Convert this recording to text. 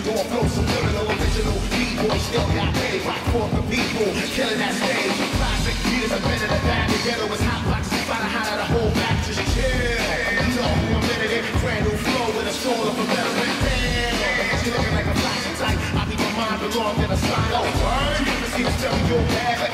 More flow, subliminal, original. B-boy still got paid. Rock for the people, killing that stage. Classic, beaters are better than that. The ghetto is hot boxes, find a hot out of whole back. Just chill. You know who I'm in it. Brand new flow with a soul of a veteran. Damn, she looking like a flashing type. I think my mind belongs in a sign. Oh, word. You ever see the stereo bag?